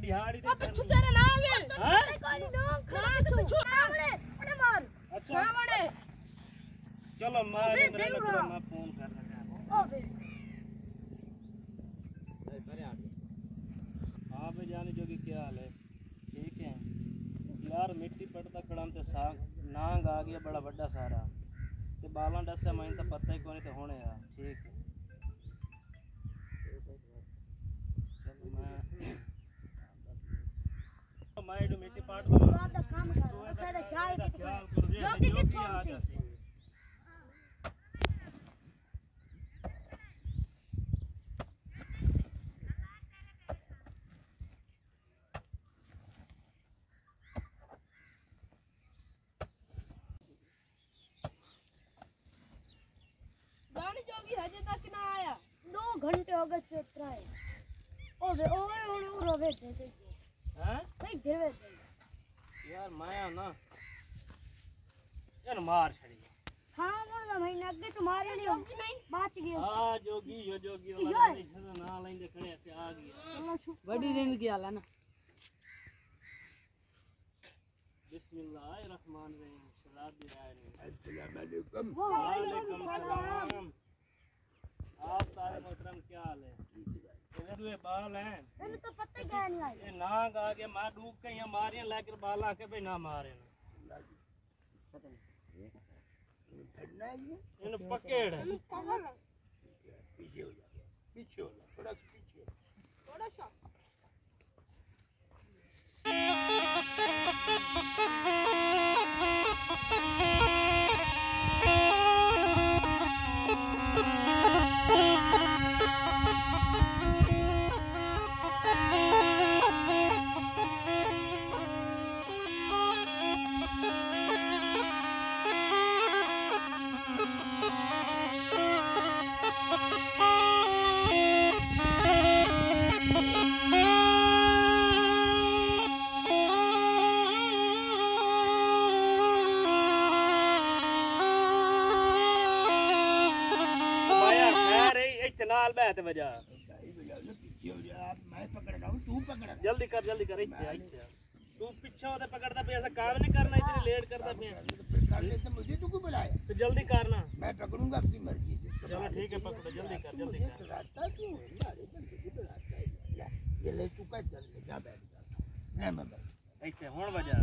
दिहाड़ी दे अब छुटेरे ना आगे हां कोई ना खा छु सामने अरे मार अच्छा सामने चलो मार मैं फोन कर रहा ओ बे अरे हां बे जाने जोगी क्या हाल है ठीक है यार मिट्टी पड़ता कड़म ते साग नांग आ गया बड़ा बड़ा सारा ते बालां दस मैं तो पता ही कोनी ते होने यार ठीक है मैं तो मिट्टी पाट लो आप दा काम कर असा दा ख्याल कि जोगी किथों सी जोगी हजे तक ना आया 2 घंटे हो गए चेत्रा है ओ रोवे दे हैं नहीं देवे यार माया ना यार मार छड़ी सावन का महीना अगे तुम्हारे नहीं बच गए हां जोगी वाला ना लेंदे खड़े से आ गया बड़ी दिन की हाल है ना बिस्मिल्लाहिर्रहमानिर्रहीम सलात दिलाए अस्सलाम वालेकुम वालेकुम सलाम आप तारे मोहतरम क्या हाल है ये बाल हैं मैंने तो पता क्या नहीं आई ये नाग आ गया मार डूब के यहाँ मारियां लेकर बाल आके भाई ना मारे ना ठंडा है ये इन पकड़ पीछे हो जा थोड़ा सा पीछे थोड़ा सा नाल बैठ बजा पीछे हो जा मैं पकड़ रहा हूँ तू पकड़ जल्दी कर इच्छा तू पीछे होते पकड़ता पे ऐसा काम नहीं करना इतनी लेट करता पे करने से मुझे तू क्यों बुलाया तो जल्दी करना मैं पकड़ूंगा अपनी मर्जी से चलो ठीक है पकड़ो जल्दी कर रास्ता क्यों है अरे बंदे की रास्ता है ये ले तू का चल ले जा बैठ जा मैं बैठ इच्छा हुन बजा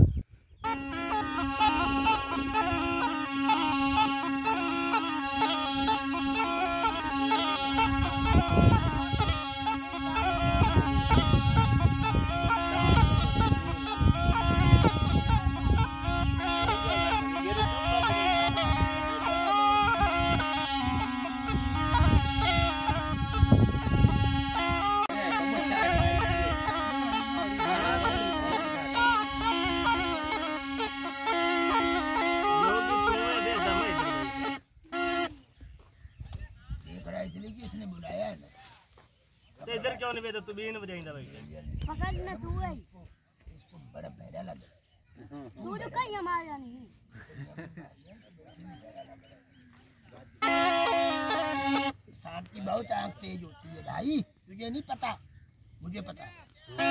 इधर क्यों नहीं बेटा तू बीन बजाइंदा भाई पकड़ना तू है इसको बड़ा बहरा लगा तू तो कहीं हमारा नहीं सांप की बहुत आंख तेज होती है भाई तुझे नहीं पता मुझे पता है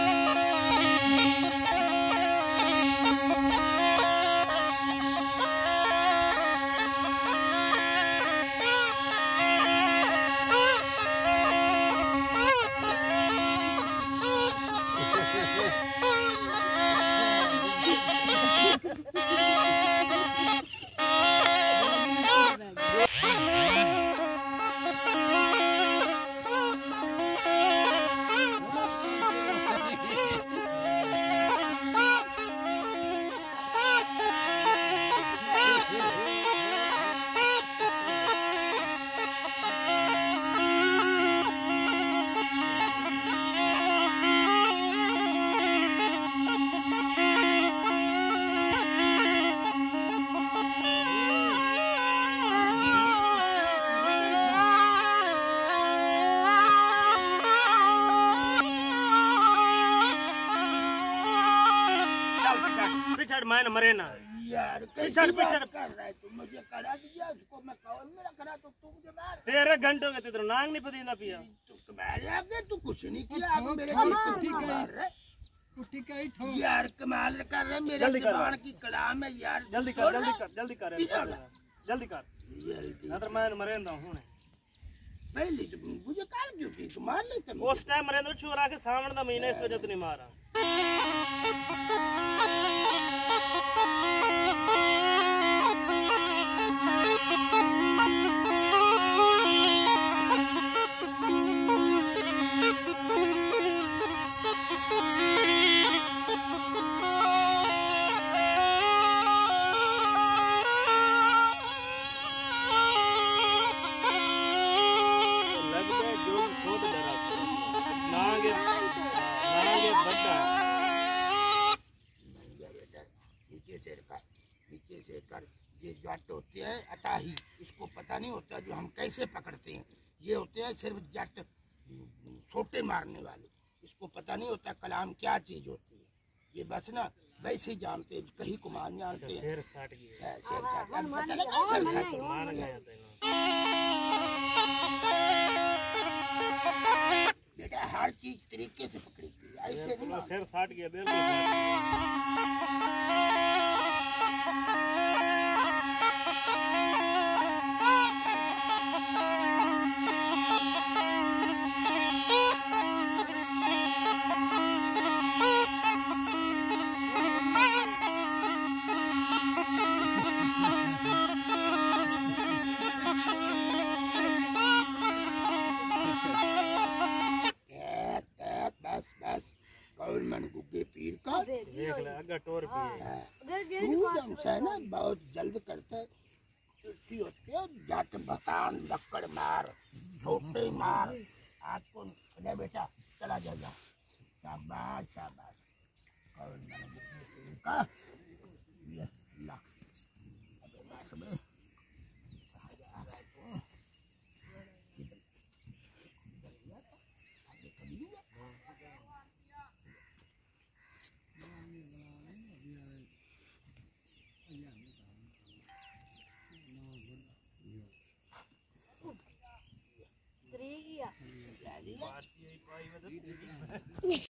मैं मरे ना यार पिछड़ कर रहा है तू मुझे करा दिया उसको मैं कौन मेरा करा तो तू मुझे मार 13 घंटों के तेरे नांग नहीं पदीना पिया तू तुम्हारे आगे तू कुछ नहीं किया अब मेरे ठीक है कुट्टी का ही ठोक। यार कमाल कर रहे मेरे जल्दी कर जुबान की कलाम है यार। जल्दी कर जल्दी कर जल्दी कर जल्दी कर जल्दी ना तो मैं मरेंदा हूं पहले तो मुझे काल क्यों की मार लेते मैं। उस टाइम मरेंदा चोरा के सावन दा महीना इस वजह तो नहीं मारा ये जट होते हैं अताही, इसको पता नहीं होता जो हम कैसे पकड़ते हैं। ये होते हैं सिर्फ जट छोटे मारने वाले, इसको पता नहीं होता कलाम क्या चीज होती है। ये बस ना वैसे ही जानते हैं, कहीं को मान जानते हैं। शेर साट गया शेर साट अब पता लगा शेर साट मान गया बेटा हर चीज तरीके से पकड़ी ऐसे नहीं। शेर साट गया बिल्कुल पीर का देख ले अग्गा टोर भी है ना बहुत जल्द करते होते हैं। जट भतान लक्कड़ मार छोटे मार आपको अरे बेटा चला जाएगा। शाबाश शाबाश कौन मन गुग्गे पीर का ये ला अबे बस में